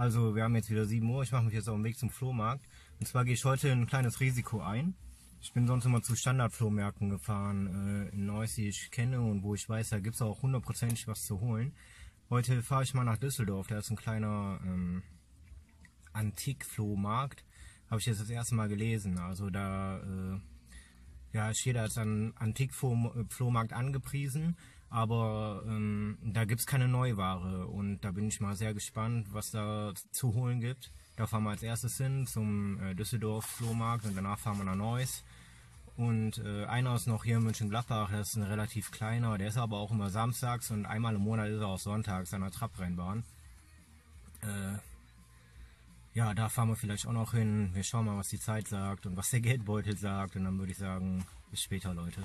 Also wir haben jetzt wieder 7 Uhr, ich mache mich jetzt auf den Weg zum Flohmarkt. Und zwar gehe ich heute ein kleines Risiko ein. Ich bin sonst immer zu Standardflohmärkten gefahren in Neuss, die ich kenne und wo ich weiß, da gibt es auch hundertprozentig was zu holen. Heute fahre ich mal nach Düsseldorf, da ist ein kleiner Antikflohmarkt. Habe ich jetzt das erste Mal gelesen. Also da ja, steht als ein Antikflohmarkt angepriesen, aber da gibt es keine Neuware und da bin ich mal sehr gespannt, was da zu holen gibt. Da fahren wir als erstes hin zum Düsseldorf Flohmarkt und danach fahren wir nach Neuss. Und einer ist noch hier in Mönchengladbach, das ist ein relativ kleiner, der ist aber auch immer samstags und einmal im Monat ist er auch sonntags an der Trabrennbahn. Ja, da fahren wir vielleicht auch noch hin. Wir schauen mal, was die Zeit sagt und was der Geldbeutel sagt. Und dann würde ich sagen, bis später, Leute.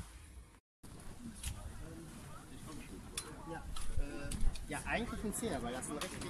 Ja, eigentlich ein 10er, weil das ein richtig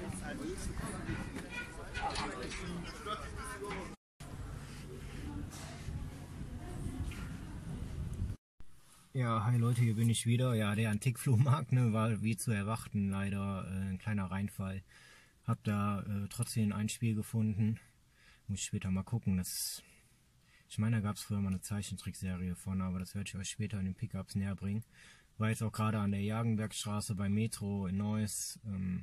Ja, hi Leute, hier bin ich wieder. Ja, der Antikflohmarkt, ne, war wie zu erwarten leider ein kleiner Reinfall. Hab da trotzdem ein Spiel gefunden. Muss ich später mal gucken. Ich meine, da gab es früher mal eine Zeichentrickserie von, aber das werde ich euch später in den Pickups näher bringen. War jetzt auch gerade an der Jagenbergstraße beim Metro in Neuss.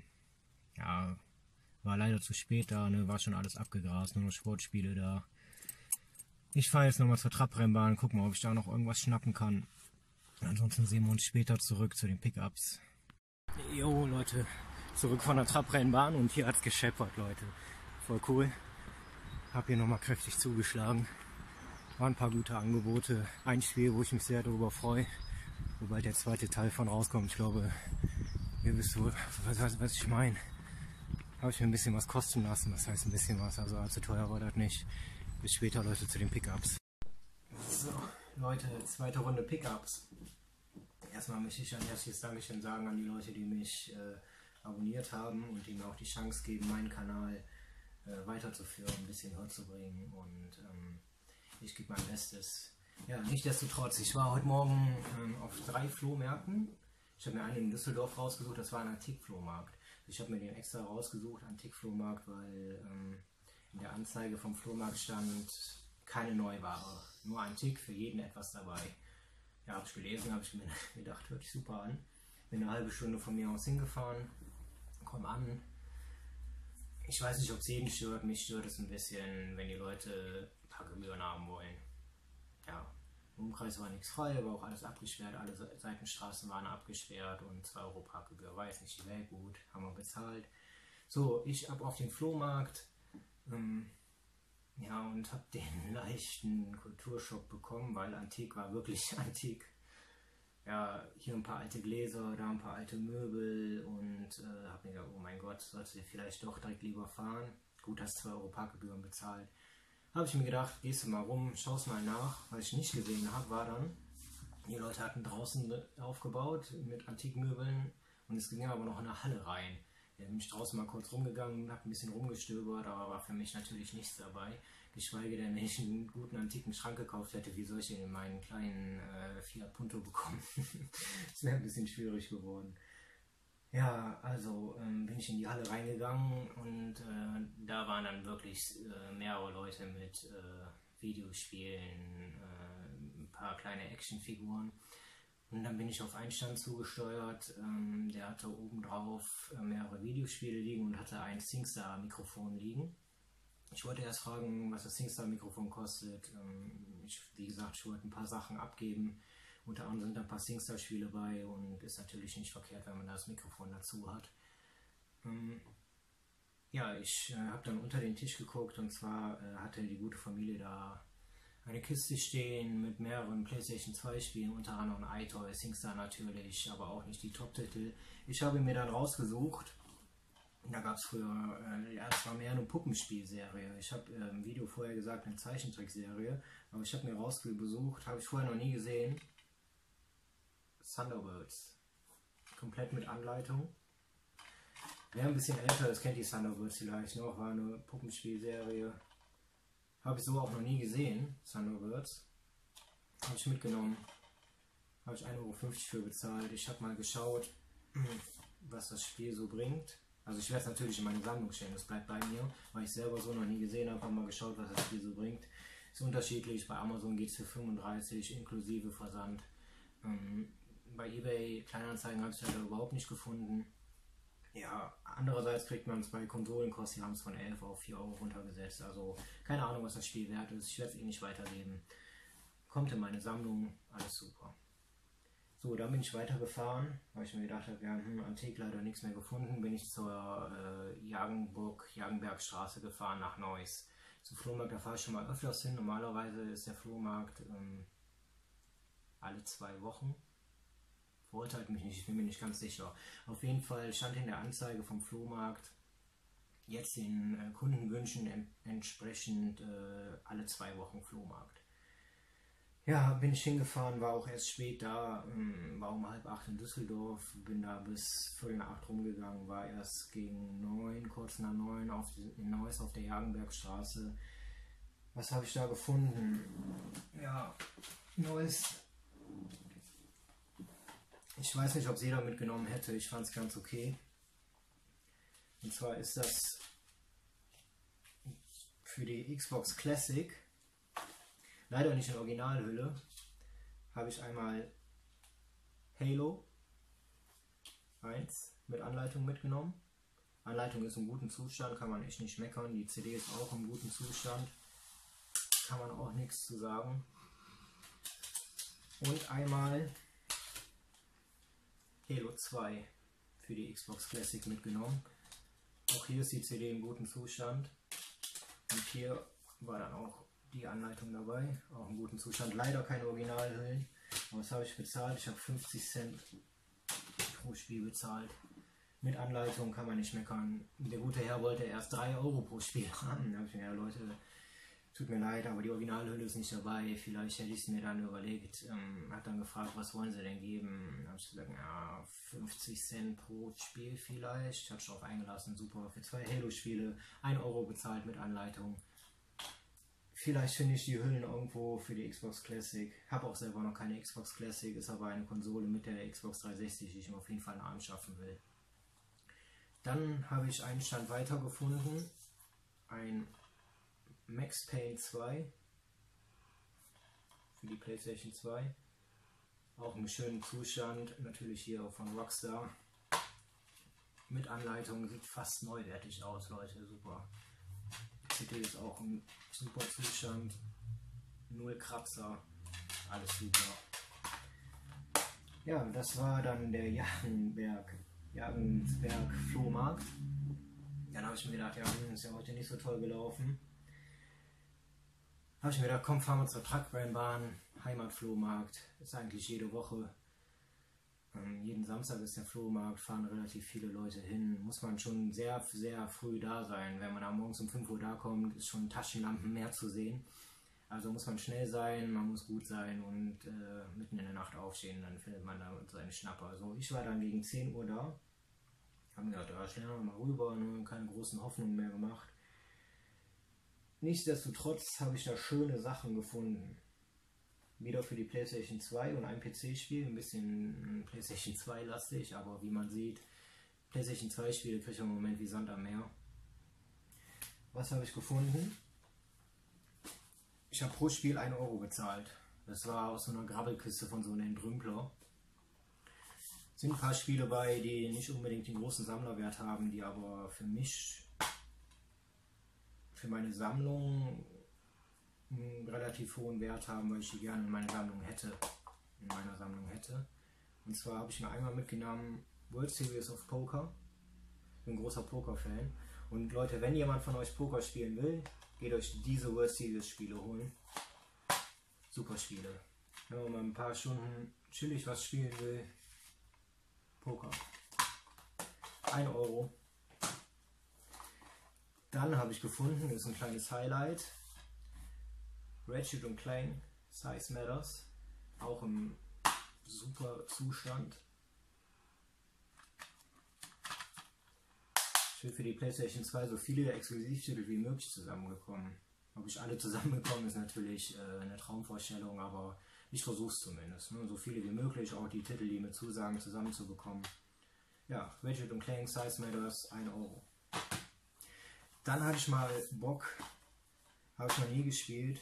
Ja, war leider zu spät da, ne, war schon alles abgegrast, nur noch Sportspiele da. Ich fahre jetzt nochmal zur Trabrennbahn, guck mal, ob ich da noch irgendwas schnappen kann. Ansonsten sehen wir uns später zurück zu den Pickups. Jo Leute, zurück von der Trabrennbahn und hier hat's gescheppert, Leute. Voll cool. Hab hier nochmal kräftig zugeschlagen. Waren ein paar gute Angebote. Ein Spiel, wo ich mich sehr darüber freue, wobei der zweite Teil von rauskommt. Ich glaube, ihr wisst wohl, was ich meine. Habe ich mir ein bisschen was kosten lassen. Das heißt ein bisschen was, also allzu teuer war das nicht. Bis später, Leute, zu den Pickups. So, Leute, zweite Runde Pickups. Erstmal möchte ich ein herzliches Dankeschön sagen an die Leute, die mich abonniert haben und die mir auch die Chance geben, meinen Kanal weiterzuführen, ein bisschen höher zu bringen, und ich gebe mein Bestes. Ja, nichtsdestotrotz, ich war heute Morgen auf 3 Flohmärkten. Ich habe mir einen in Düsseldorf rausgesucht, das war ein Antikflohmarkt. Ich habe mir den extra rausgesucht, Antikflohmarkt, weil in der Anzeige vom Flohmarkt stand keine Neuware, nur Antik, für jeden etwas dabei. Ja, habe ich gelesen, habe ich mir gedacht, hört sich super an. Bin eine halbe Stunde von mir aus hingefahren, komm an. Ich weiß nicht, ob es jeden stört, mich stört es ein bisschen, wenn die Leute ein paar Gebühren haben wollen. Ja, im Umkreis war nichts frei, war auch alles abgesperrt, alle Seitenstraßen waren abgesperrt und 2 Euro Parkgebühr, war jetzt nicht die Welt, gut, haben wir bezahlt. So, ich ab auf den Flohmarkt, ja, und habe den leichten Kulturschock bekommen, weil Antik war wirklich Antik. Ja, hier ein paar alte Gläser, da ein paar alte Möbel und habe mir gedacht, oh mein Gott, solltest du vielleicht doch direkt lieber fahren. Gut, hast 2 Euro Parkgebühren bezahlt. Habe ich mir gedacht, gehst du mal rum, schaust mal nach. Was ich nicht gesehen habe, war dann, die Leute hatten draußen aufgebaut mit Antikmöbeln und es ging aber noch in eine Halle rein. Da bin ich draußen mal kurz rumgegangen, habe ein bisschen rumgestöbert, aber war für mich natürlich nichts dabei. Geschweige denn, wenn ich einen guten antiken Schrank gekauft hätte, wie soll ich den in meinen kleinen Fiat Punto bekommen? Das wäre ein bisschen schwierig geworden. Ja, also bin ich in die Halle reingegangen und da waren dann wirklich mehrere Leute mit Videospielen, ein paar kleine Actionfiguren. Und dann bin ich auf einen Stand zugesteuert, der hatte oben drauf mehrere Videospiele liegen und hatte ein SingStar-Mikrofon liegen. Ich wollte erst fragen, was das SingStar-Mikrofon kostet. Wie gesagt, ich wollte ein paar Sachen abgeben. Unter anderem sind ein paar SingStar-Spiele bei und ist natürlich nicht verkehrt, wenn man das Mikrofon dazu hat. Ja, ich habe dann unter den Tisch geguckt, und zwar hatte die gute Familie da eine Kiste stehen mit mehreren PlayStation 2 Spielen, unter anderem iToy, SingStar natürlich, aber auch nicht die Top-Titel. Ich habe mir dann rausgesucht, da gab es früher, ja, es war mehr eine Puppenspielserie. Ich habe im Video vorher gesagt, eine Zeichentrickserie, aber ich habe mir rausgesucht, habe ich vorher noch nie gesehen. Thunderbirds. Komplett mit Anleitung. Wer ein bisschen älter ist, kennt die Thunderbirds vielleicht noch, war eine Puppenspielserie. Habe ich so auch noch nie gesehen, Thunderbirds. Habe ich mitgenommen. Habe ich 1,50 € für bezahlt. Ich habe mal geschaut, was das Spiel so bringt. Also ich werde es natürlich in meine Sammlung stellen, das bleibt bei mir, weil ich selber so noch nie gesehen habe, habe mal geschaut, was das Spiel so bringt. Ist unterschiedlich, bei Amazon geht es für 35 inklusive Versand. Bei eBay Kleinanzeigen habe ich es leider überhaupt nicht gefunden. Ja, andererseits kriegt man es bei Konsolenkost, die haben es von 11 auf 4 Euro runtergesetzt. Also keine Ahnung, was das Spiel wert ist. Ich werde es eh nicht weitergeben. Kommt in meine Sammlung, alles super. So, dann bin ich weitergefahren, weil ich mir gedacht habe, wir haben Antik leider nichts mehr gefunden. Bin ich zur Jagenbergstraße gefahren nach Neuss. Zum Flohmarkt, da fahre ich schon mal öfters hin. Normalerweise ist der Flohmarkt alle 2 Wochen. Verurteilt mich nicht, ich bin mir nicht ganz sicher. Auf jeden Fall stand in der Anzeige vom Flohmarkt jetzt den Kundenwünschen entsprechend alle 2 Wochen Flohmarkt. Ja, bin ich hingefahren, war auch erst spät da, war um 7:30 in Düsseldorf, bin da bis 7:45 rumgegangen, war erst gegen 9, kurz nach 9 in Neuss auf der Jagenbergstraße. Was habe ich da gefunden? Ja, Neuss. Ich weiß nicht, ob es jeder mitgenommen hätte, ich fand es ganz okay. Und zwar ist das für die Xbox Classic, leider nicht in Originalhülle, habe ich einmal Halo 1 mit Anleitung mitgenommen. Anleitung ist im guten Zustand, kann man echt nicht meckern. Die CD ist auch im guten Zustand, kann man auch nichts zu sagen. Und einmal Halo 2 für die Xbox Classic mitgenommen. Auch hier ist die CD im guten Zustand. Und hier war dann auch die Anleitung dabei, auch im guten Zustand. Leider keine Originalhüllen. Was habe ich bezahlt? Ich habe 50 Cent pro Spiel bezahlt. Mit Anleitung kann man nicht meckern. Der gute Herr wollte erst 3 Euro pro Spiel haben. Da habe ich mir, ja Leute, tut mir leid, aber die Originalhülle ist nicht dabei. Vielleicht hätte ich es mir dann überlegt. Hat dann gefragt, was wollen sie denn geben? Da habe ich gesagt, ja, 50 Cent pro Spiel vielleicht. Hat sich darauf eingelassen, super. Für 2 Halo-Spiele 1 Euro bezahlt mit Anleitung. Vielleicht finde ich die Hüllen irgendwo für die Xbox Classic. Habe auch selber noch keine Xbox Classic, ist aber eine Konsole mit der Xbox 360, die ich mir auf jeden Fall anschaffen will. Dann habe ich einen Stand weiter gefunden. Ein Max Payne 2 für die PlayStation 2. Auch im schönen Zustand, natürlich hier von Rockstar. Mit Anleitung, sieht fast neuwertig aus, Leute, super. Die CD ist auch im super Zustand, 0 Kratzer, alles super. Ja, das war dann der Jagenberg Flohmarkt. Dann habe ich mir gedacht, ja, ist ja heute nicht so toll gelaufen. Habe ich mir gedacht, komm, fahren wir zur Truckrennbahn, Heimatflohmarkt, ist eigentlich jede Woche. Jeden Samstag ist der Flohmarkt, fahren relativ viele Leute hin. Muss man schon sehr, sehr früh da sein. Wenn man da morgens um 5 Uhr da kommt, ist schon Taschenlampen mehr zu sehen. Also muss man schnell sein, man muss gut sein und mitten in der Nacht aufstehen, dann findet man da seine Schnapper. Also ich war dann gegen 10 Uhr da, habe mir gedacht, ja, schnell mal rüber, ne, keine großen Hoffnungen mehr gemacht. Nichtsdestotrotz habe ich da schöne Sachen gefunden. Wieder für die PlayStation 2 und ein PC-Spiel, ein bisschen PlayStation 2 lastig, aber wie man sieht, PlayStation 2 Spiele kriege ich im Moment wie Sand am Meer. Was habe ich gefunden? Ich habe pro Spiel 1 Euro bezahlt. Das war aus so einer Grabbelkiste von so einem Entrümpler. Sind ein paar Spiele bei, die nicht unbedingt den großen Sammlerwert haben, die aber für mich, für meine Sammlung einen relativ hohen Wert haben, weil ich die gerne in meiner Sammlung hätte. Und zwar habe ich mir einmal mitgenommen World Series of Poker. Ich bin ein großer Poker-Fan. Und Leute, wenn jemand von euch Poker spielen will, geht euch diese World Series Spiele holen. Super Spiele. Wenn man mal ein paar Stunden chillig was spielen will, Poker. 1 Euro. Dann habe ich gefunden, das ist ein kleines Highlight, Ratchet & Clank Size Matters, auch im super Zustand. Ich bin für die PlayStation 2 so viele Exklusivtitel wie möglich zusammengekommen. Ob ich alle zusammenbekomme, ist natürlich eine Traumvorstellung, aber ich versuche es zumindest. Ne? So viele wie möglich, auch die Titel, die mir zusagen, zusammenzubekommen. Ja, Ratchet und Clank Size Matters, 1 Euro. Dann hatte ich mal Bock, habe ich noch nie gespielt,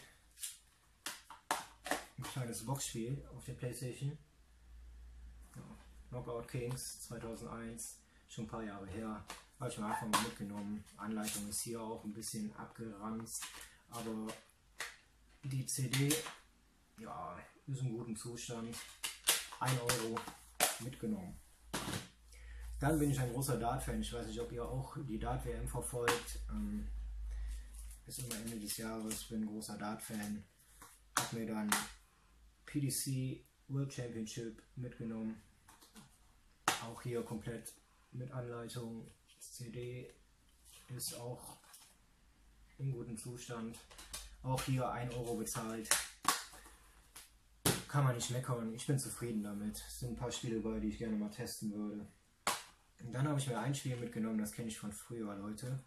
ein kleines Boxspiel auf der Playstation. Ja, Knockout Kings 2001, schon ein paar Jahre her, habe ich mir einfach mal mitgenommen. Anleitung ist hier auch ein bisschen abgeranzt, aber die CD, ja, ist in gutem Zustand. 1 Euro mitgenommen. Dann bin ich ein großer Dart-Fan. Ich weiß nicht, ob ihr auch die Dart-WM verfolgt. Ist immer Ende des Jahres. Bin ein großer Dart-Fan. Hab mir dann PDC World Championship mitgenommen. Auch hier komplett mit Anleitung. CD ist auch in gutem Zustand. Auch hier 1 Euro bezahlt. Kann man nicht meckern. Ich bin zufrieden damit. Es sind ein paar Spiele bei, die ich gerne mal testen würde. Und dann habe ich mir ein Spiel mitgenommen, das kenne ich von früher, Leute.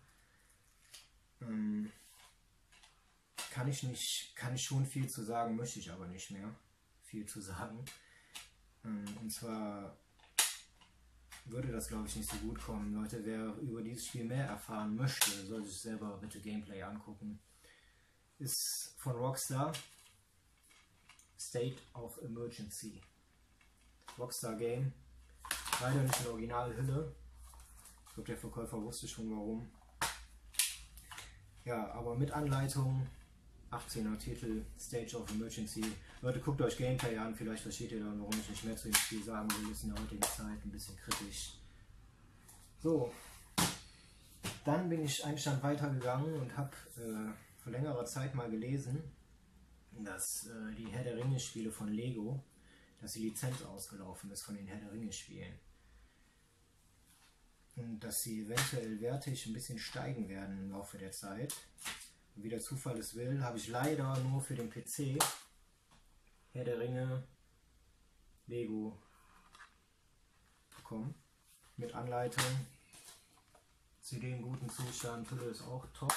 Kann ich schon viel zu sagen, möchte ich aber nicht mehr viel zu sagen. Und zwar würde das, glaube ich, nicht so gut kommen. Leute, wer über dieses Spiel mehr erfahren möchte, soll sich selber bitte Gameplay angucken. Ist von Rockstar. State of Emergency. Rockstar Game. Leider nicht in Originalhülle. Ich glaube, der Verkäufer wusste schon warum. Ja, aber mit Anleitung. 18er Titel. State of Emergency. Leute, guckt euch Gameplay an. Vielleicht versteht ihr dann, warum ich nicht mehr zu dem Spiel sagen will. Ist in der heutigen Zeit ein bisschen kritisch. So. Dann bin ich einen Stand weitergegangen und habe vor längerer Zeit mal gelesen, dass die Herr der Ringe Spiele von Lego, dass die Lizenz ausgelaufen ist von den Herr der Ringe Spielen. Und dass sie eventuell wertig ein bisschen steigen werden im Laufe der Zeit. Und wie der Zufall es will, habe ich leider nur für den PC Herr der Ringe Lego bekommen. Mit Anleitung. CD in gutem Zustand, Hülle ist auch top.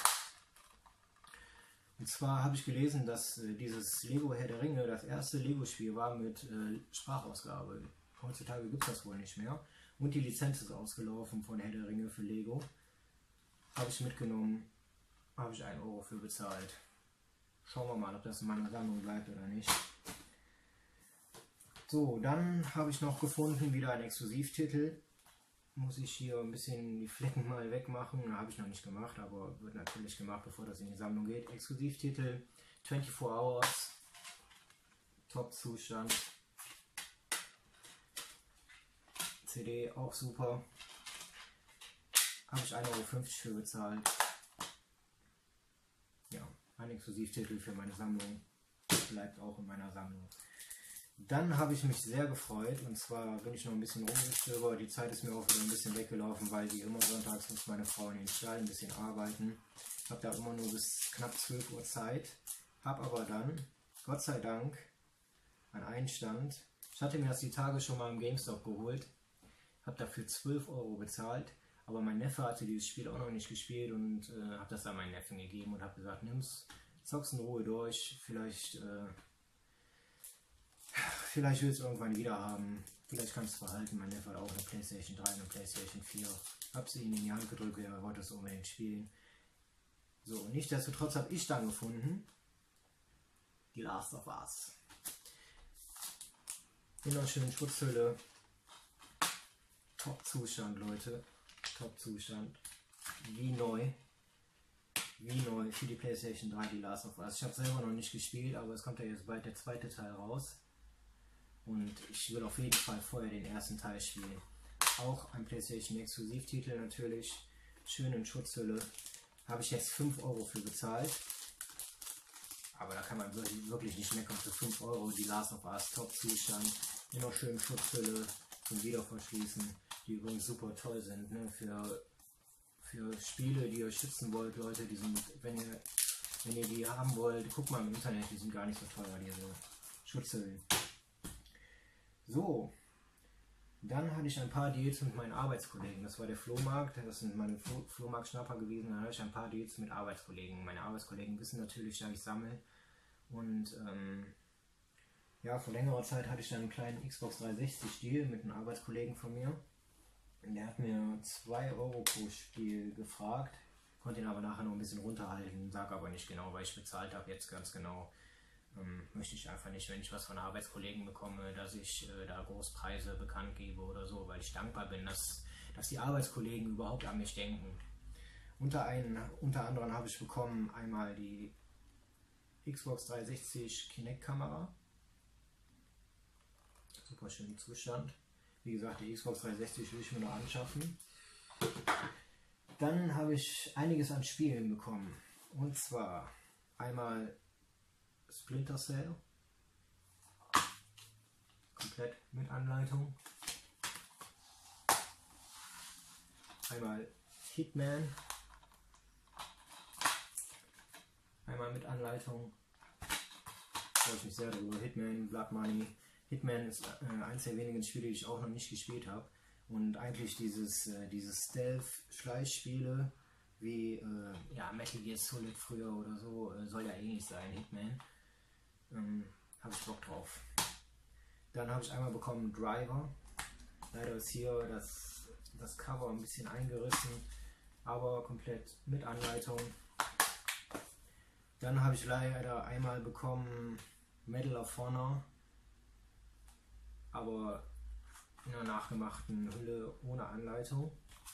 Und zwar habe ich gelesen, dass dieses Lego Herr der Ringe das erste Lego-Spiel war mit Sprachausgabe. Heutzutage gibt es das wohl nicht mehr. Und die Lizenz ist ausgelaufen von Herr der Ringe für Lego. Habe ich mitgenommen, habe ich 1 Euro für bezahlt. Schauen wir mal, ob das in meiner Sammlung bleibt oder nicht. So, dann habe ich noch gefunden, wieder ein Exklusivtitel. Muss ich hier ein bisschen die Flecken mal wegmachen. Habe ich noch nicht gemacht, aber wird natürlich gemacht, bevor das in die Sammlung geht. Exklusivtitel 24 Hours. Top-Zustand. CD auch super. Habe ich 1,50 Euro für bezahlt. Ja, ein Exklusivtitel für meine Sammlung. Bleibt auch in meiner Sammlung. Dann habe ich mich sehr gefreut, und zwar bin ich noch ein bisschen rumgestöbert. Die Zeit ist mir auch wieder ein bisschen weggelaufen, weil wie immer sonntags muss meine Frau in den Stall ein bisschen arbeiten. Ich habe da immer nur bis knapp 12 Uhr Zeit, habe aber dann, Gott sei Dank, an einen Stand. Ich hatte mir das die Tage schon mal im GameStop geholt, habe dafür 12 Euro bezahlt, aber mein Neffe hatte dieses Spiel auch noch nicht gespielt und habe das dann meinen Neffen gegeben und habe gesagt, nimm's, zock's in Ruhe durch, vielleicht will es irgendwann wieder haben. Vielleicht kann es verhalten. Mein Neffe hat auch eine Playstation 3 und eine Playstation 4. Hab sie ihm in die Hand gedrückt, er wollte es unbedingt spielen. So, nichtsdestotrotz habe ich dann gefunden die Last of Us. In einer schönen Schutzhülle. Top-Zustand, Leute. Top-Zustand. Wie neu. Wie neu für die Playstation 3 die Last of Us. Ich habe selber noch nicht gespielt, aber es kommt ja jetzt bald der zweite Teil raus. Und ich will auf jeden Fall vorher den ersten Teil spielen. Auch ein PlayStation Exklusivtitel natürlich. Schön in Schutzhülle. Habe ich jetzt 5 Euro für bezahlt. Aber da kann man wirklich nicht meckern für 5 Euro. Die Last of Us Top-Zustand. In einer schönen Schutzhülle zum Wiederverschließen. Die übrigens super toll sind. Ne? Für Spiele, die ihr schützen wollt, Leute. Die sind, wenn ihr die haben wollt, guckt mal im Internet. Die sind gar nicht so teuer, diese Schutzhüllen. So, dann hatte ich ein paar Deals mit meinen Arbeitskollegen. Das war der Flohmarkt, das sind meine Flohmarkt-Schnapper gewesen. Dann hatte ich ein paar Deals mit Arbeitskollegen. Meine Arbeitskollegen wissen natürlich, dass ich sammle. Und ja, vor längerer Zeit hatte ich dann einen kleinen Xbox 360 Deal mit einem Arbeitskollegen von mir. Der hat mir 2 Euro pro Spiel gefragt, konnte ihn aber nachher noch ein bisschen runterhalten, sag aber nicht genau, weil ich bezahlt habe, jetzt ganz genau. Möchte ich einfach nicht, wenn ich was von Arbeitskollegen bekomme, dass ich da Großpreise bekannt gebe oder so, weil ich dankbar bin, dass die Arbeitskollegen überhaupt an mich denken. Unter anderem habe ich bekommen einmal die Xbox 360 Kinect-Kamera. Super schönen Zustand. Wie gesagt, die Xbox 360 will ich mir noch anschaffen. Dann habe ich einiges an Spielen bekommen. Und zwar einmal Splinter Cell. Komplett mit Anleitung. Einmal Hitman. Einmal mit Anleitung. Da freue ich mich sehr darüber. Hitman, Blood Money. Hitman ist eins der wenigen Spiele, die ich auch noch nicht gespielt habe. Und eigentlich dieses Stealth-Schleichspiele wie Metal Gear Solid früher oder so, soll ja ähnlich sein, Hitman. Habe ich Bock drauf. Dann habe ich einmal bekommen Driver. Leider ist hier das Cover ein bisschen eingerissen, aber komplett mit Anleitung. Dann habe ich leider einmal bekommen Medal of Honor, aber in einer nachgemachten Hülle ohne Anleitung.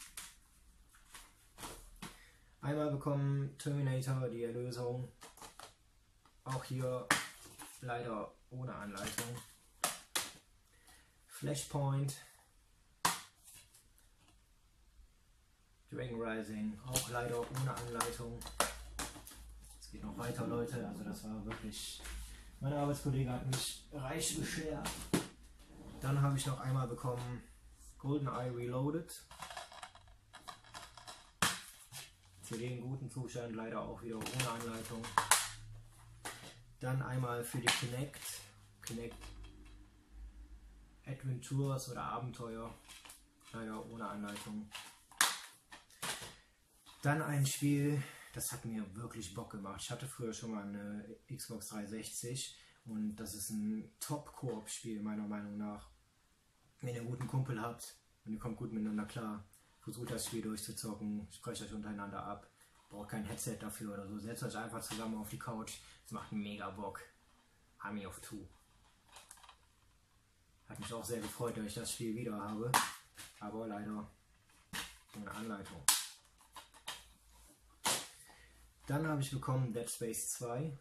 Einmal bekommen Terminator, die Erlösung, auch hier leider ohne Anleitung. Flashpoint, Dragon Rising, auch leider ohne Anleitung. Es geht noch weiter, Leute, also das war wirklich, mein Arbeitskollege hat mich reich beschert. Dann habe ich noch einmal bekommen GoldenEye Reloaded. CD in gutem Zustand, leider auch wieder ohne Anleitung. Dann einmal für die Kinect Adventures oder Abenteuer, leider ohne Anleitung. Dann ein Spiel, das hat mir wirklich Bock gemacht. Ich hatte früher schon mal eine Xbox 360 und das ist ein Top-Koop-Spiel meiner Meinung nach. Wenn ihr einen guten Kumpel habt und ihr kommt gut miteinander klar, versucht das Spiel durchzuzocken, sprecht euch untereinander ab, braucht kein Headset dafür oder so, setzt euch einfach zusammen auf die Couch, es macht mega Bock. Army of Two. Hat mich auch sehr gefreut, dass ich das Spiel wieder habe, aber leider ohne Anleitung. Dann habe ich bekommen Dead Space 2.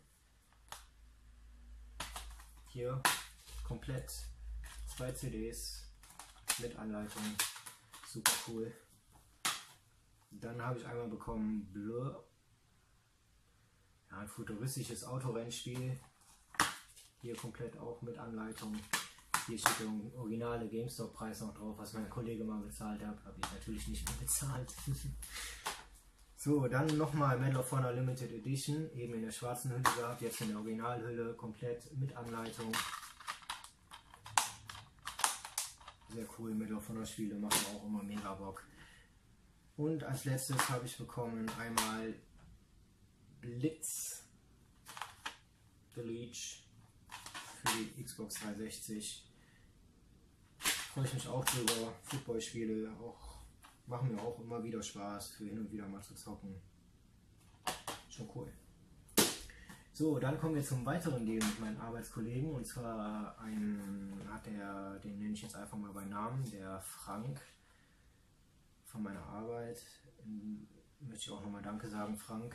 Hier komplett 2 CDs mit Anleitung. Super cool. Dann habe ich einmal bekommen Blur. Ja, ein futuristisches Autorennspiel. Hier komplett auch mit Anleitung. Hier steht der originale GameStop-Preis noch drauf, was mein Kollege mal bezahlt hat. Habe ich natürlich nicht mehr bezahlt. So, dann nochmal Medal of Honor Limited Edition. Eben in der schwarzen Hülle gehabt, jetzt in der Originalhülle. Komplett mit Anleitung. Sehr cool, Medal of Honor Spiele machen auch immer mega Bock. Und als letztes habe ich bekommen einmal Blitz The Leech für die Xbox 360. Freue ich mich auch drüber. Footballspiele machen mir auch immer wieder Spaß, für hin und wieder mal zu zocken. Schon cool. So, dann kommen wir zum weiteren Deal mit meinen Arbeitskollegen, und zwar den nenne ich jetzt einfach mal bei Namen, der Frank von meiner Arbeit. Möchte ich auch nochmal Danke sagen, Frank.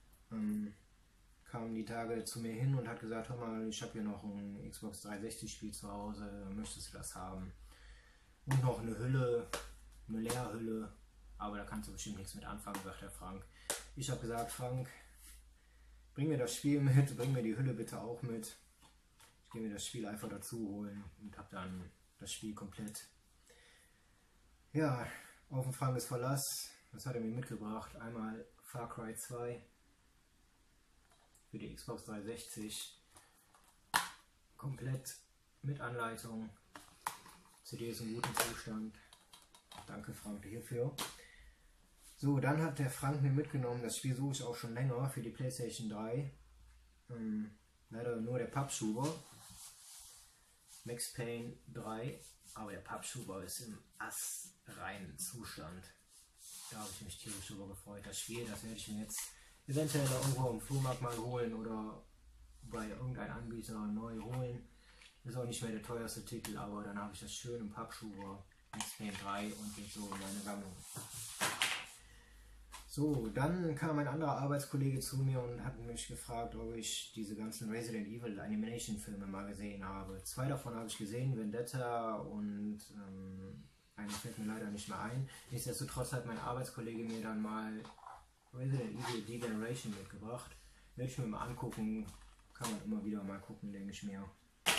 Kam die Tage zu mir hin und hat gesagt, hör mal, ich habe hier noch ein Xbox 360 Spiel zu Hause, möchtest du das haben? Und noch eine Hülle, eine Leerhülle, aber da kannst du bestimmt nichts mit anfangen, sagt der Frank. Ich habe gesagt, Frank, bring mir das Spiel mit, bring mir die Hülle bitte auch mit. Ich gehe mir das Spiel einfach dazu holen und habe dann das Spiel komplett. Ja, auf den Frank ist Verlass. Was hat er mir mitgebracht? Einmal Far Cry 2 für die Xbox 360. Komplett mit Anleitung. CD ist in gutem Zustand. Danke, Frank, hierfür. So, dann hat der Frank mir mitgenommen, das Spiel suche ich auch schon länger für die PlayStation 3. Leider nur der Pappschuber. Max Payne 3, aber der Pappschuber ist im astreinen Zustand. Da habe ich mich tierisch drüber gefreut. Das Spiel, das werde ich mir jetzt eventuell irgendwo im Flohmarkt mal holen oder bei irgendeinem Anbieter neu holen. Ist auch nicht mehr der teuerste Titel, aber dann habe ich das schön im Pappschuber Max Payne 3 und geht so in meine Sammlung. So, dann kam ein anderer Arbeitskollege zu mir und hat mich gefragt, ob ich diese ganzen Resident Evil Animation Filme mal gesehen habe. 2 davon habe ich gesehen, Vendetta und eine fällt mir leider nicht mehr ein. Nichtsdestotrotz hat mein Arbeitskollege mir dann mal Resident Evil Degeneration mitgebracht. Werde ich mir mal angucken, kann man immer wieder mal gucken, denke ich mir.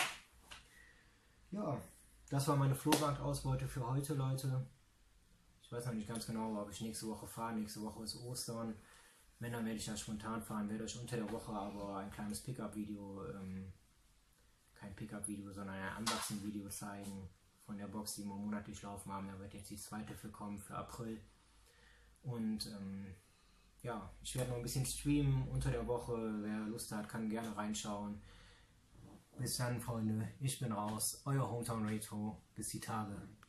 Ja, das war meine Flohmarktausbeute für heute, Leute. Ich weiß noch nicht ganz genau, ob ich nächste Woche fahre. Nächste Woche ist Ostern. Wenn, dann werde ich ja spontan fahren. Werde euch unter der Woche aber ein kleines Pickup-Video, kein Pickup-Video, sondern ein Unboxing-Video zeigen von der Box, die wir monatlich laufen haben. Da wird jetzt die zweite für kommen, für April. Und ja, ich werde noch ein bisschen streamen unter der Woche. Wer Lust hat, kann gerne reinschauen. Bis dann, Freunde. Ich bin raus. Euer Hometown Retro. Bis die Tage.